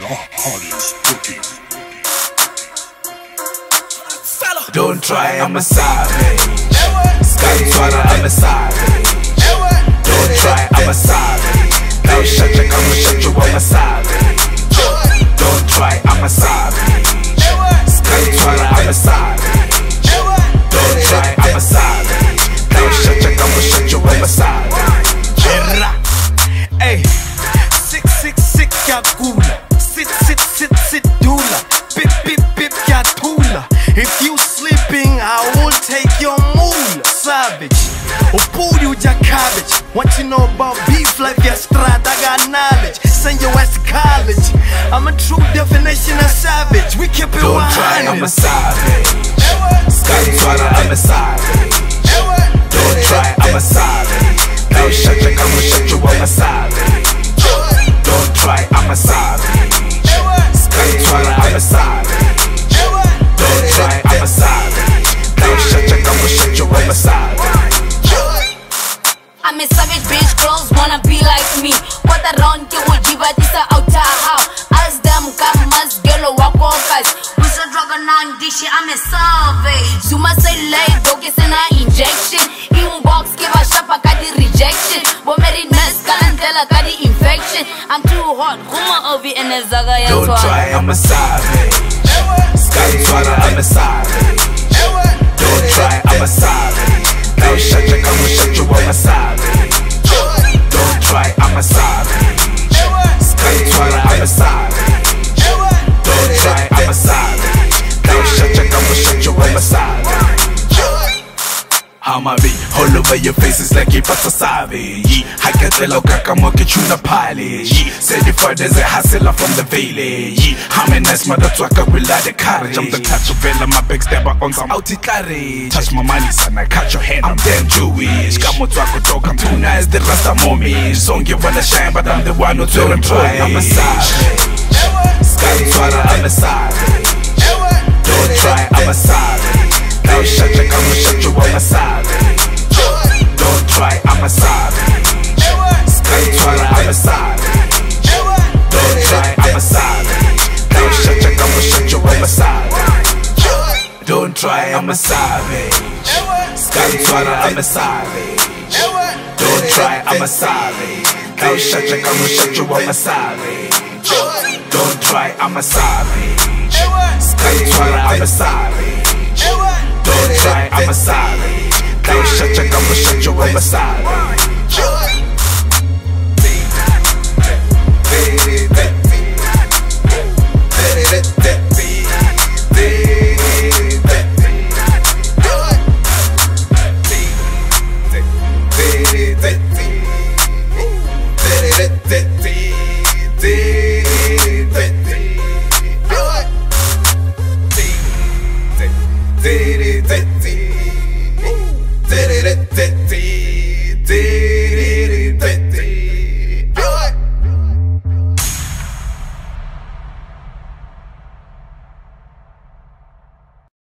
Don't try, I'm a savage. Skytwara, I'm a savage. Don't try, I'm a savage. Now shut your come and shut you, I'm a savage. Don't try, I'm a savage. Skytwara, I'm a savage. Don't try, I'm a savage. Now shut your come and shut you, I'm a savage. Hey, sick, yakula. Sit, dula. Pip, yatula. If you sleeping, I will take your moolah. Savage, Opuri with your cabbage. What you know about beef life, your strat, I got knowledge. Send your ass to college. I'm a true definition of savage. We keep it 100. Don't try, I'm a savage. Skytwara, I'm a savage. Don't try, I'm a savage. Now shut your come and shut you, I'm a savage. Don't try, I'm a savage. Skytwara, I'm a savage. Don't try, I'm a savage. Now shut your come and shut you, I'm a savage. I'm a savage bitch, girls wanna be like me. What around you would give this out how? As them come as girl walk guys. We should drug on dish, I'm a savage. Zuma say lay dog is an injection. Inbox give a shop a got the rejection. But married nurse can't tell a got the infection. I'm too hot, Huma Ovi and a Zaga. Don't try, I'm a savage. Skytwara, I'm a savage. Don't try, I'm a savage. Now shut your come and shut you, I'm a savage. Don't try, I'm a savage. Skytwara, I'm a savage. Don't try, I'm a savage. Now shut your come and shut you, I'm a savage. I'ma be all over your faces like a pasta savage. I get the loca, mo get you na pile. Certified as a hustler from the village. I'm a nice mother trucker with the courage. I'm the type to vela my big stepper on some outy courage. Touch my money, son, I catch your hand, I'm damn Jewish. Come on, talk, I'm too nice, the rest of mommy. Song you wanna shine, but I'm the one who tell them try. I'm a savage. Skytwara, I'm a savage. Don't try, I'm a savage. Now shut your come and shut you, I'm a savage. Don't try, I'm a savage. Skytwara, I'm a savage. Don't try, I'm a savage. Now shut your come and shut you, I'm a savage. Don't try, I'm a savage. Skytwara, I'm a savage. Don't try, I'm a savage. Now shut your come and shut you, I'm a savage. Don't try, I'm a savage. Skytwara, I'm a savage. Don't try, I'm a savage. Now shut your come and shut you, I'm a savage.